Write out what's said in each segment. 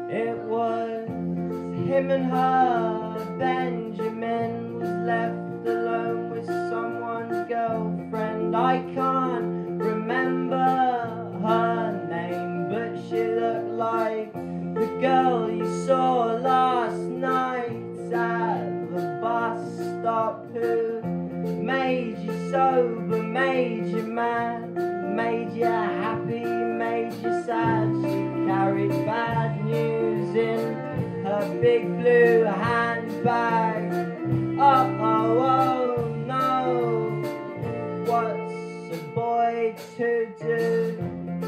It was him and her. Benjamin was left alone with someone's girlfriend. I can't remember her name, but she looked like the girl you saw last night at the bus stop, who made you sober, made you mad, made you happy, made you sad. She carried bad news in her big blue handbag. Uh-oh, oh no, what's a boy to do?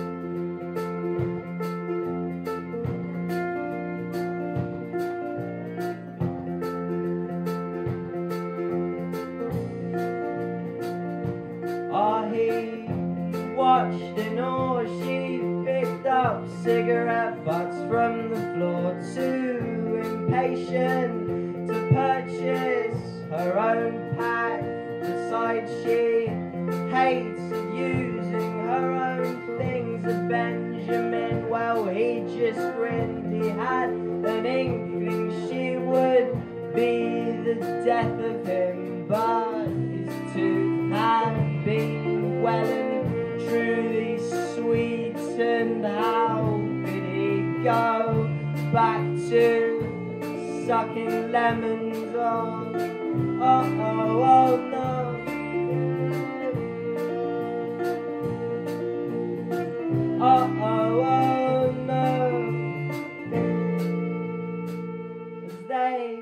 He watched in awe. She picked up cigarette butts from the floor, too impatient to purchase her own pack. Besides, she hates using her own things. And Benjamin, well, he just grinned. He had an inkling she would be the death of him, but his tooth had been well and truly sweetened. How could he go back to sucking lemons on? Uh-oh, oh no. Uh-oh, oh no. As they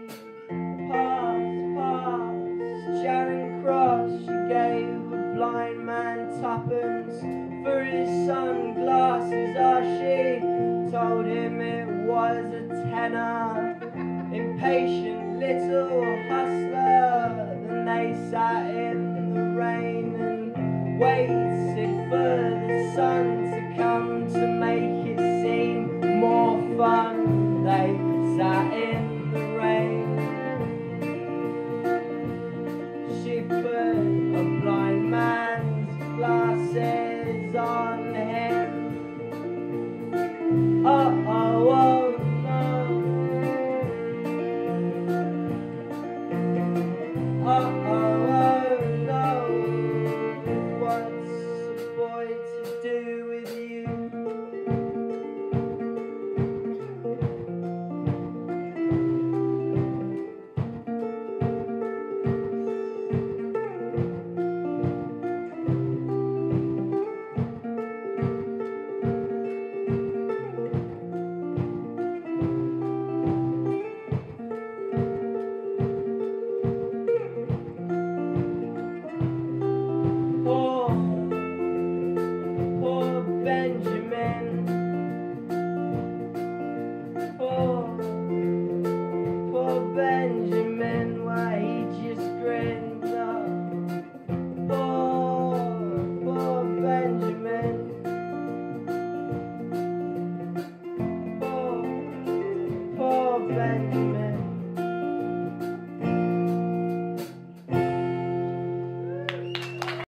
passed Charing Cross, she gave a blind man tuppence for his sunglasses. She told him it was a tenner. Impatient little hustler. Then they sat in the rain and waited for the sun